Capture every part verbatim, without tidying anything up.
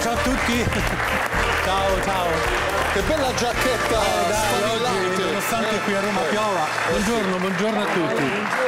ciao a tutti. Ciao, ciao. Che bella giacchetta! Eh, dai, oggi, nonostante qui a Roma piova. Buongiorno, buongiorno a tutti.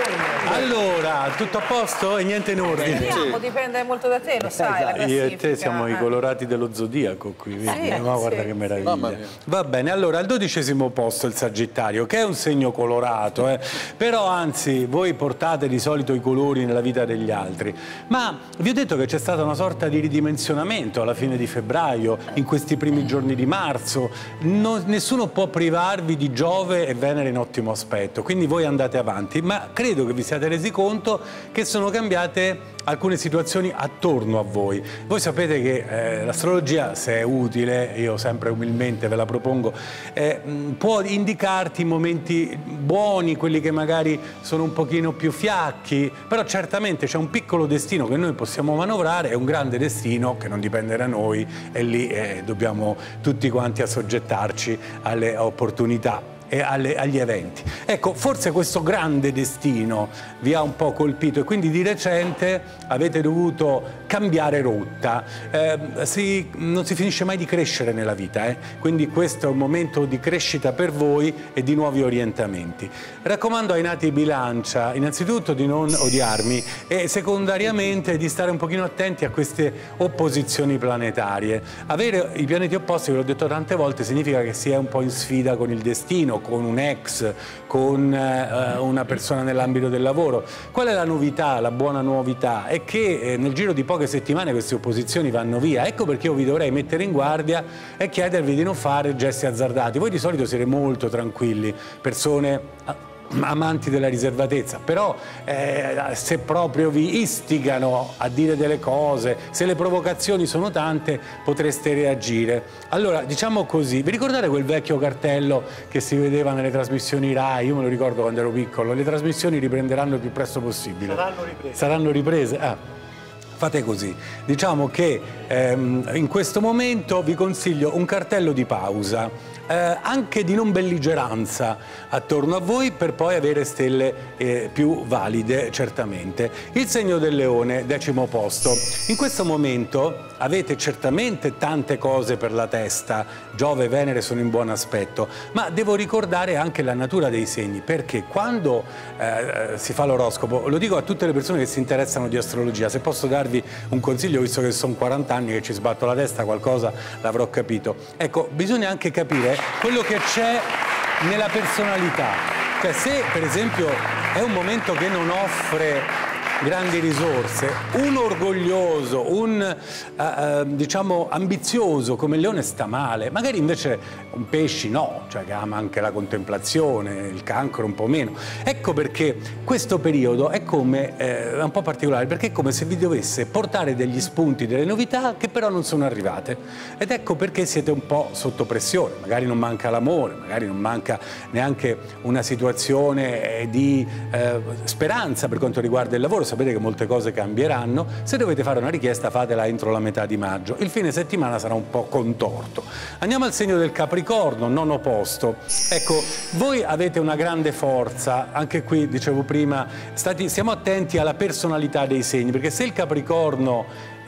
Allora, tutto a posto e niente in ordine? Vediamo, dipende molto da te, lo sai, la Io e te siamo i colorati dello zodiaco qui, vedi? Sì, Ma guarda sì. che meraviglia. Va bene, allora al dodicesimo posto il Sagittario, che è un segno colorato, eh? Però anzi voi portate di solito i colori nella vita degli altri. Ma vi ho detto che c'è stata una sorta di ridimensionamento alla fine di febbraio, in questi primi giorni di marzo. Non, nessuno può privarvi di Giove e Venere in ottimo aspetto, quindi voi andate avanti, ma credo che vi siate resi conto che sono cambiate alcune situazioni attorno a voi. Voi sapete che eh, l'astrologia, se è utile, io sempre umilmente ve la propongo, eh, può indicarti momenti buoni, quelli che magari sono un pochino più fiacchi, però certamente c'è un piccolo destino che noi possiamo manovrare e un grande destino che non dipende da noi, e lì eh, dobbiamo tutti quanti assoggettarci alle opportunità e alle, agli eventi. Ecco, forse questo grande destino vi ha un po' colpito e quindi di recente avete dovuto cambiare rotta. Eh, si, non si finisce mai di crescere nella vita, eh? Quindi questo è un momento di crescita per voi e di nuovi orientamenti. Raccomando ai nati Bilancia innanzitutto di non odiarmi e secondariamente di stare un pochino attenti a queste opposizioni planetarie. Avere i pianeti opposti, ve l'ho detto tante volte, significa che si è un po' in sfida con il destino, con un ex, con eh, una persona nell'ambito del lavoro. Qual è la novità, la buona novità? È che eh, nel giro di poche settimane queste opposizioni vanno via. Ecco perché io vi dovrei mettere in guardia e chiedervi di non fare gesti azzardati. Voi di solito siete molto tranquilli, persone amanti della riservatezza, però eh, se proprio vi istigano a dire delle cose, se le provocazioni sono tante, potreste reagire. Allora, diciamo così, vi ricordate quel vecchio cartello che si vedeva nelle trasmissioni Rai? Io me lo ricordo quando ero piccolo, le trasmissioni riprenderanno il più presto possibile. Saranno riprese. Saranno riprese? Ah. Fate così, diciamo che ehm, in questo momento vi consiglio un cartello di pausa, eh, anche di non belligeranza attorno a voi, per poi avere stelle eh, più valide certamente. Il segno del Leone, decimo posto. In questo momento avete certamente tante cose per la testa, Giove e Venere sono in buon aspetto, ma devo ricordare anche la natura dei segni, perché quando eh, si fa l'oroscopo, lo dico a tutte le persone che si interessano di astrologia, se posso darvi un consiglio, visto che sono quaranta anni che ci sbatto la testa, qualcosa l'avrò capito. Ecco, bisogna anche capire quello che c'è nella personalità. Cioè, se per esempio è un momento che non offre grandi risorse, un orgoglioso, un uh, uh, diciamo ambizioso come il leone sta male, magari invece un pesci no, cioè che ama anche la contemplazione, il cancro un po' meno. Ecco perché questo periodo è come, eh, è un po' particolare, perché è come se vi dovesse portare degli spunti, delle novità che però non sono arrivate, ed ecco perché siete un po' sotto pressione, magari non manca l'amore, magari non manca neanche una situazione di eh, speranza per quanto riguarda il lavoro. Sapete che molte cose cambieranno, se dovete fare una richiesta fatela entro la metà di maggio, il fine settimana sarà un po' contorto. Andiamo al segno del Capricorno, nono posto. Ecco, voi avete una grande forza, anche qui dicevo prima, stati, stiamo attenti alla personalità dei segni, perché se il Capricorno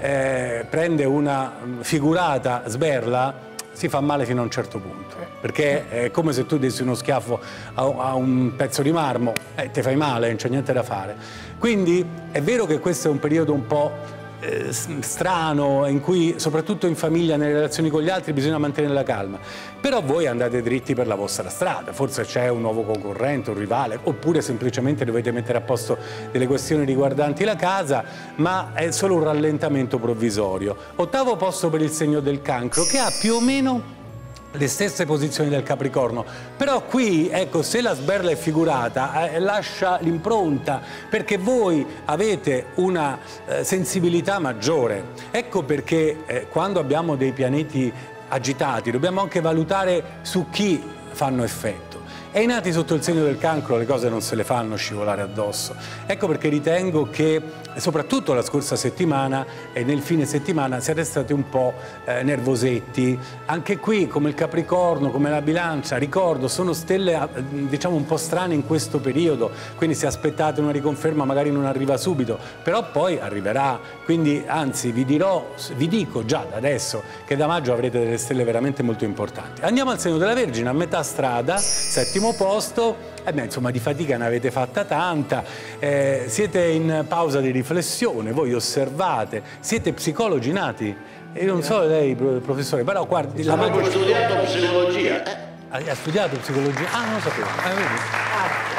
eh, prende una figurata sberla, si fa male fino a un certo punto, perché è come se tu dessi uno schiaffo a, a un pezzo di marmo e eh, ti fai male, non c'è niente da fare. Quindi è vero che questo è un periodo un po' eh, strano, in cui soprattutto in famiglia, nelle relazioni con gli altri, bisogna mantenere la calma, però voi andate dritti per la vostra strada, forse c'è un nuovo concorrente, un rivale, oppure semplicemente dovete mettere a posto delle questioni riguardanti la casa, ma è solo un rallentamento provvisorio. Ottavo posto per il segno del Cancro, che ha più o meno le stesse posizioni del Capricorno, però qui, ecco, se la sberla è figurata, eh, lascia l'impronta, perché voi avete una eh, sensibilità maggiore. Ecco perché eh, quando abbiamo dei pianeti agitati dobbiamo anche valutare su chi fanno effetto. E i nati sotto il segno del cancro le cose non se le fanno scivolare addosso. Ecco perché ritengo che soprattutto la scorsa settimana e nel fine settimana siete stati un po' eh, nervosetti. Anche qui, come il Capricorno, come la Bilancia, ricordo, sono stelle diciamo un po' strane in questo periodo, quindi se aspettate una riconferma magari non arriva subito, però poi arriverà. Quindi anzi vi dirò, vi dico già da adesso che da maggio avrete delle stelle veramente molto importanti. Andiamo al segno della Vergine, a metà strada, settimo posto. Eh beh, insomma, di fatica ne avete fatta tanta, eh, siete in pausa di riflessione, voi osservate, siete psicologi nati. E io non so lei, professore, però guardi... La ho studiato psicologia. Eh? Ha studiato psicologia? Ah, non lo sapevo. Ah, vedi?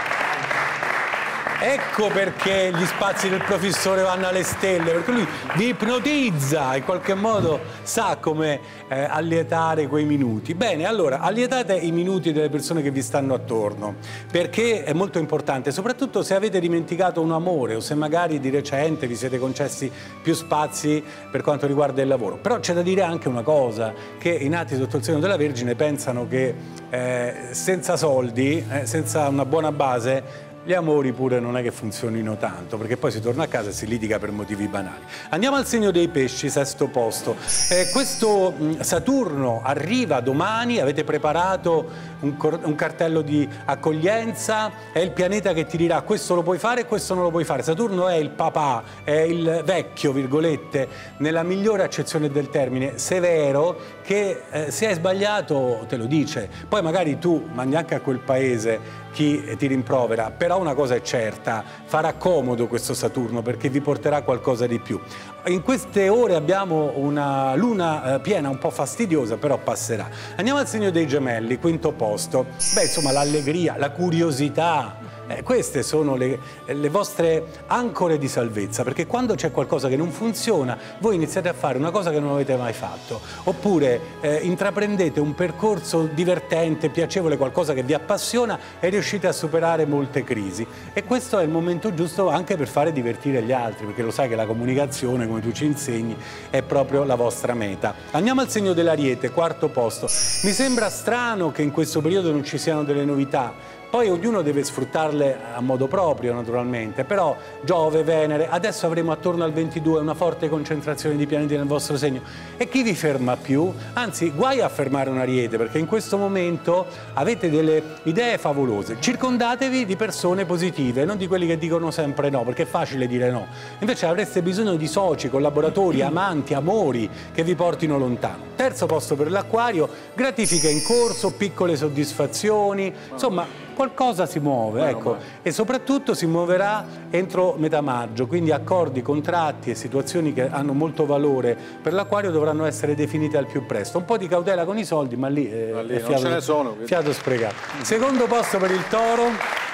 Ecco perché gli spazi del professore vanno alle stelle, perché lui vi ipnotizza, in qualche modo sa come eh, allietare quei minuti. Bene, allora, allietate i minuti delle persone che vi stanno attorno, perché è molto importante, soprattutto se avete dimenticato un amore o se magari di recente vi siete concessi più spazi per quanto riguarda il lavoro. Però c'è da dire anche una cosa, che i nati sotto il segno della Vergine pensano che eh, senza soldi, eh, senza una buona base, gli amori pure non è che funzionino tanto, perché poi si torna a casa e si litiga per motivi banali. Andiamo al segno dei pesci, sesto posto. Eh, questo mh, Saturno arriva domani, avete preparato un, un cartello di accoglienza, è il pianeta che ti dirà questo lo puoi fare e questo non lo puoi fare. Saturno è il papà, è il vecchio, virgolette, nella migliore accezione del termine, severo, che eh, se hai sbagliato te lo dice. Poi magari tu mandi anche a quel paese chi ti rimprovera, però una cosa è certa, farà comodo questo Saturno perché vi porterà qualcosa di più. In queste ore abbiamo una luna eh, piena un po' fastidiosa, però passerà. Andiamo al segno dei Gemelli, quinto posto. Beh, insomma, l'allegria, la curiosità, eh, queste sono le, le vostre ancore di salvezza, perché quando c'è qualcosa che non funziona, voi iniziate a fare una cosa che non avete mai fatto, oppure eh, intraprendete un percorso divertente, piacevole, qualcosa che vi appassiona e riuscite a superare molte crisi. E questo è il momento giusto anche per fare divertire gli altri, perché lo sai che la comunicazione, come tu ci insegni, è proprio la vostra meta. Andiamo al segno dell'Ariete, quarto posto. Mi sembra strano che in questo periodo non ci siano delle novità. Poi ognuno deve sfruttarle a modo proprio, naturalmente, però Giove, Venere, adesso avremo attorno al ventidue una forte concentrazione di pianeti nel vostro segno. E chi vi ferma più? Anzi, guai a fermare un Ariete, perché in questo momento avete delle idee favolose. Circondatevi di persone positive, non di quelli che dicono sempre no, perché è facile dire no. Invece avreste bisogno di soci, collaboratori, amanti, amori che vi portino lontano. Terzo posto per l'Acquario, gratifiche in corso, piccole soddisfazioni, insomma... qualcosa si muove, bueno, ecco, bueno. E soprattutto si muoverà entro metà maggio, quindi accordi, contratti e situazioni che hanno molto valore per l'Acquario dovranno essere definite al più presto. Un po' di cautela con i soldi, ma lì, eh, ma lì è fiato, non ce ne sono, quindi... fiato sprecato. Secondo posto per il Toro,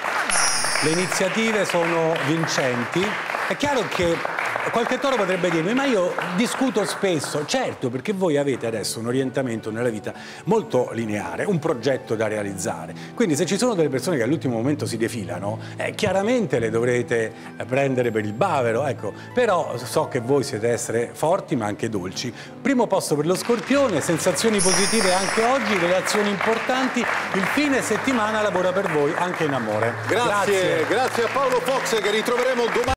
le iniziative sono vincenti. È chiaro che qualche toro potrebbe dirmi, ma io discuto spesso. Certo, perché voi avete adesso un orientamento nella vita molto lineare, un progetto da realizzare. Quindi se ci sono delle persone che all'ultimo momento si defilano, eh, chiaramente le dovrete prendere per il bavero, ecco. Però so che voi siete essere forti ma anche dolci. Primo posto per lo Scorpione, sensazioni positive anche oggi, relazioni importanti. Il fine settimana lavora per voi anche in amore. Grazie, grazie, grazie a Paolo Fox che ritroveremo domani.